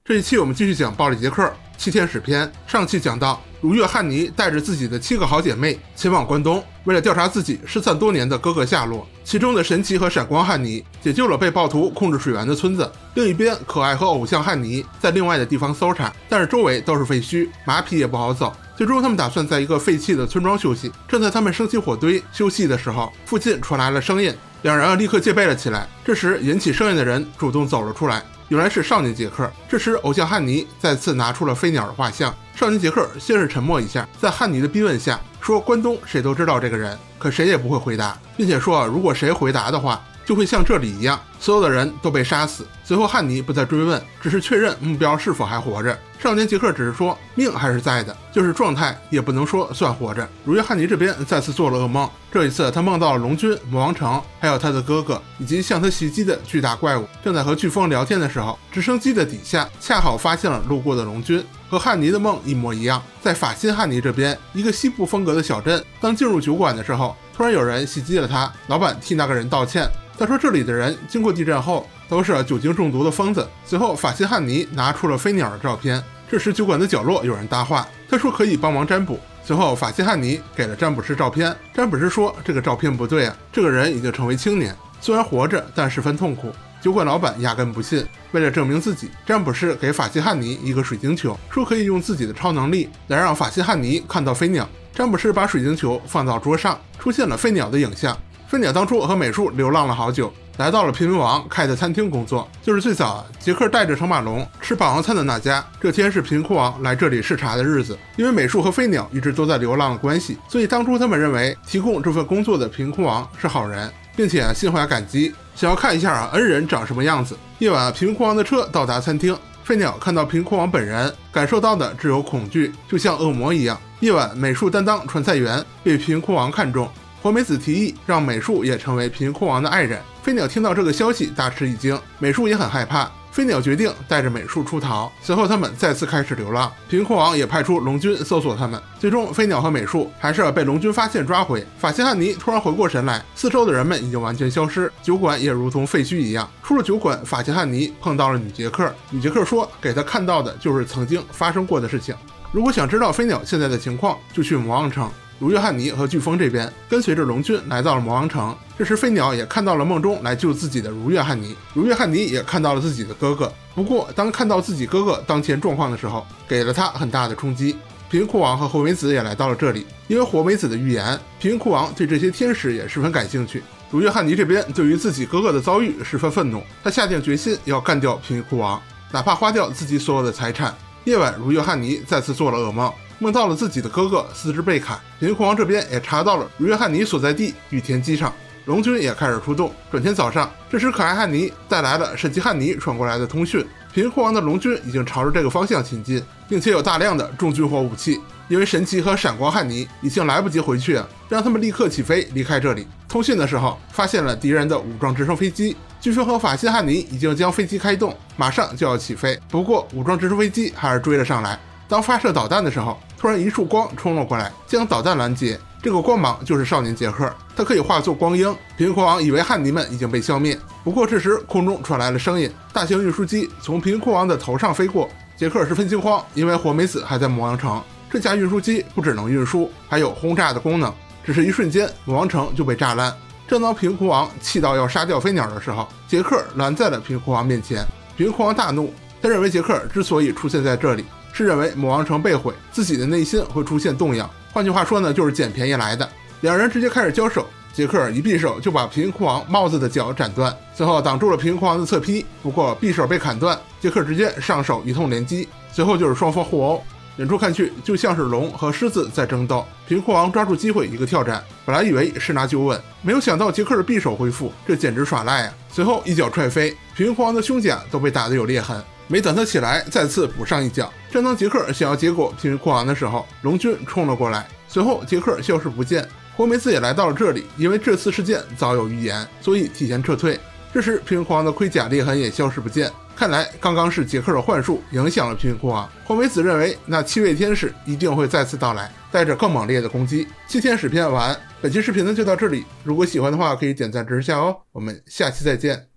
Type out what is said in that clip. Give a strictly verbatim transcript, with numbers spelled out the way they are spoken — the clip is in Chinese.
这一期我们继续讲暴力杰克七天使篇。上期讲到，如月汉尼带着自己的七个好姐妹前往关东，为了调查自己失散多年的哥哥下落。其中的神奇和闪光汉尼解救了被暴徒控制水源的村子，另一边可爱和偶像汉尼在另外的地方搜查，但是周围都是废墟，马匹也不好走。最终他们打算在一个废弃的村庄休息。正在他们升起火堆休息的时候，附近传来了声音，两人立刻戒备了起来。这时引起声音的人主动走了出来，原来是少年杰克。这时偶像汉尼再次拿出了飞鸟的画像。少年杰克先是沉默一下，在汉尼的逼问下说，关东谁都知道这个人，可谁也不会回答，并且说如果谁回答的话，就会像这里一样，所有的人都被杀死。随后汉尼不再追问，只是确认目标是否还活着。少年杰克只是说命还是在的，就是状态也不能说算活着。如约汉尼这边再次做了噩梦，这一次他梦到了龙君、魔王城，还有他的哥哥以及向他袭击的巨大怪物。正在和飓风聊天的时候，直升机的底下恰好发现了路过的龙君，和汉尼的梦一模一样。在法辛汉尼这边，一个西部风格的小镇，当进入酒馆的时候，突然有人袭击了他，老板替那个人道歉。他说这里的人经过地震后都是酒精中毒的疯子。随后法辛汉尼拿出了飞鸟的照片，这时酒馆的角落有人搭话，他说可以帮忙占卜。随后法辛汉尼给了占卜师照片，占卜师说这个照片不对啊，这个人已经成为青年，虽然活着但十分痛苦。酒馆老板压根不信，为了证明自己，占卜师给法辛汉尼一个水晶球，说可以用自己的超能力来让法辛汉尼看到飞鸟。占卜师把水晶球放到桌上，出现了飞鸟的影像。飞鸟当初和美术流浪了好久，来到了平民王开的餐厅工作，就是最早杰克带着程马龙吃霸王餐的那家。这天是贫库王来这里视察的日子，因为美术和飞鸟一直都在流浪的关系，所以当初他们认为提供这份工作的贫库王是好人，并且心怀感激，想要看一下啊恩人长什么样子。夜晚贫库王的车到达餐厅，飞鸟看到贫库王本人，感受到的只有恐惧，就像恶魔一样。夜晚美术担当传菜员被贫库王看中，火美子提议让美术也成为贫库王的爱人。飞鸟听到这个消息大吃一惊，美术也很害怕。飞鸟决定带着美术出逃，随后他们再次开始流浪。贫库王也派出龙君搜索他们，最终飞鸟和美术还是被龙君发现抓回。法辛汉尼突然回过神来，四周的人们已经完全消失，酒馆也如同废墟一样。出了酒馆，法辛汉尼碰到了女杰克，女杰克说给他看到的就是曾经发生过的事情。如果想知道飞鸟现在的情况，就去魔王城。如约汉尼和飓风这边跟随着龙君来到了魔王城，这时飞鸟也看到了梦中来救自己的如约汉尼，如约汉尼也看到了自己的哥哥。不过当看到自己哥哥当前状况的时候，给了他很大的冲击。贫库王和火美子也来到了这里，因为火美子的预言，贫库王对这些天使也十分感兴趣。如约汉尼这边对于自己哥哥的遭遇十分愤怒，他下定决心要干掉贫库王，哪怕花掉自己所有的财产。夜晚如约汉尼再次做了噩梦，梦到了自己的哥哥四肢被砍。贫库王这边也查到了如约汉尼所在地羽田机场，龙君也开始出动。转天早上，这时可爱汉尼带来了神奇汉尼传过来的通讯，贫库王的龙君已经朝着这个方向前进，并且有大量的重军火武器。因为神奇和闪光汉尼已经来不及回去了，让他们立刻起飞离开这里。通信的时候发现了敌人的武装直升飞机，据说和法辛汉尼已经将飞机开动，马上就要起飞。不过武装直升飞机还是追了上来。当发射导弹的时候，突然一束光冲了过来，将导弹拦截。这个光芒就是少年杰克，他可以化作光鹰。贫库王以为汉尼们已经被消灭，不过这时空中传来了声音，大型运输机从贫库王的头上飞过。杰克十分惊慌，因为火美子还在魔王城。这架运输机不只能运输，还有轰炸的功能。只是一瞬间，魔王城就被炸烂。正当贫库王气到要杀掉飞鸟的时候，杰克拦在了贫库王面前。贫库王大怒，他认为杰克之所以出现在这里，是认为魔王城被毁，自己的内心会出现动摇。换句话说呢，就是捡便宜来的。两人直接开始交手，杰克一匕首就把贫库王帽子的角斩断，最后挡住了贫库王的侧劈。不过匕首被砍断，杰克直接上手一通连击，随后就是双方互殴。远处看去就像是龙和狮子在争斗。贫库王抓住机会一个跳斩，本来以为十拿九稳，没有想到杰克的匕首恢复，这简直耍赖啊！随后一脚踹飞，贫库王的胸甲都被打得有裂痕。没等他起来，再次补上一脚。正当杰克想要结果贫库王的时候，龙君冲了过来，随后杰克消失不见。火美子也来到了这里，因为这次事件早有预言，所以提前撤退。这时贫库王的盔甲裂痕也消失不见，看来刚刚是杰克的幻术影响了贫库王。火美子认为那七位天使一定会再次到来，带着更猛烈的攻击。七天使篇完，本期视频呢就到这里，如果喜欢的话可以点赞支持下哦，我们下期再见。